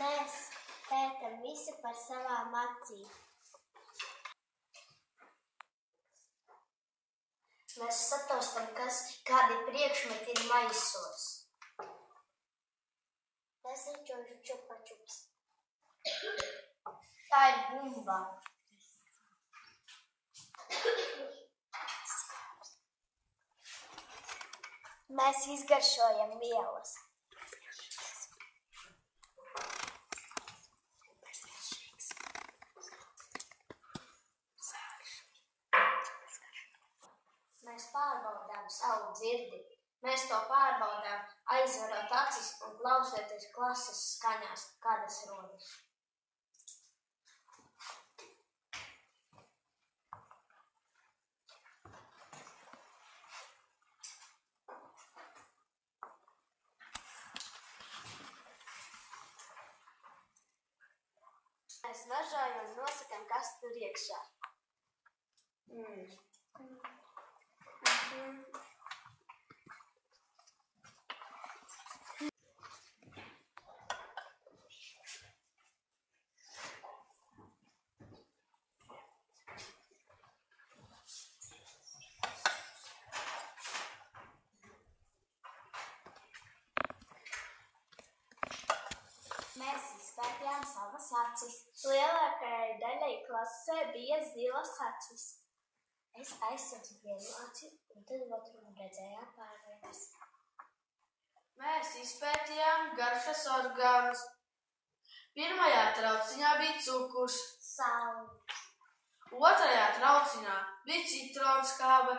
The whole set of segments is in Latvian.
Mēs pētam visu par savām acīm. Mēs sataustam, kādi priekšmeti ir maisos. Tas ir čupa-čups. Tā ir bumba. Mēs izgaršojam vielas. Mēs pārbaudām savu dzirdi. Mēs to pārbaudām, aizverot acis un klausoties klases skaņās, kādas rodas. Mēs važojam un nosakam, kas tur iekšā. Mēs izpētījām savas acis. Lielākajai daļai klasē bija zilas acis. Es aizsardzu vienu aci, un tad otru redzējām pārējās. Mēs izpētījām garšas orgānus. Pirmajā trauciņā bija cukurs, Sāls, otrajā trauciņā bija citronskābe,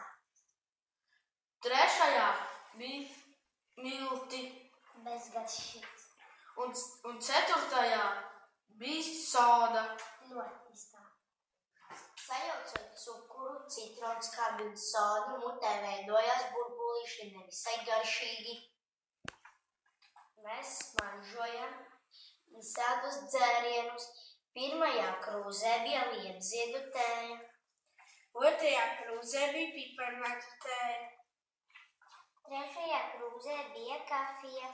trešajā bija milti bezgaršīgs. un ceturtajā bija soda. Ļoti izstāv. Sajaucot cukuru, citronskābi un sodu, mutē veidojās burbulīši nevisai garšīgi. Mēs smaržojam visādus dzērienus. Pirmajā krūzē bija liepziedu tēja. Otrajā krūzē bija piparmētru tēja. Trešajā krūzē bija kafija.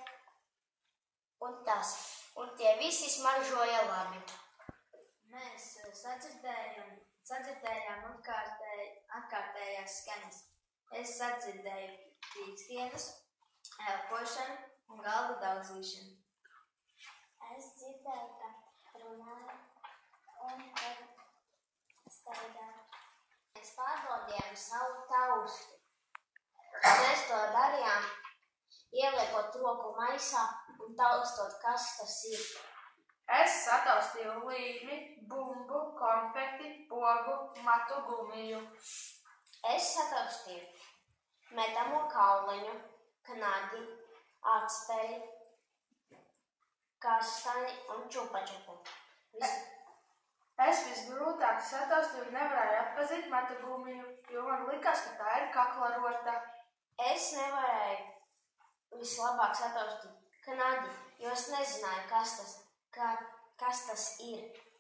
Un tie visi smaržoja labi. Mēs sadzirdējām atkārtējās skaņas. Es sadzirdēju pīkstienas, elpošanu un galvu daudzīšanu. Es dzirdēju, ka runāja un tad staigāju. Mēs pārbaudījām savu tausti. Mēs to darījām, ieliekot roku maisā un taustot, kas tas ir. Es sataustīju līmi, bumbu, konfeti, pogu, matu gumiju. Es sataustīju metamo kauliņu, knadi, atsperi, kastani un čupa-čupu. Es visgrūtāk sataustīju un nevarēju atpazīt matu gumiju, jo man likās, ka tā ir kaklarota. Es nevarēju vislabāk sataustīt knadi, jo es nezināju, kas tas ir.